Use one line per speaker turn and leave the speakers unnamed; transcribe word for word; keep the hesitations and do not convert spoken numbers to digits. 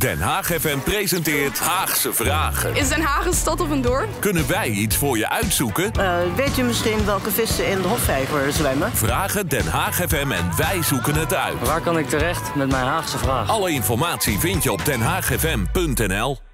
Den Haag F M presenteert Haagse Vragen.
Is Den Haag een stad of een dorp?
Kunnen wij iets voor je uitzoeken?
Uh, weet u misschien welke vissen in de Hofvijver zwemmen?
Vragen Den Haag F M en wij zoeken het uit.
Waar kan ik terecht met mijn Haagse vraag?
Alle informatie vind je op den haag f m punt n l.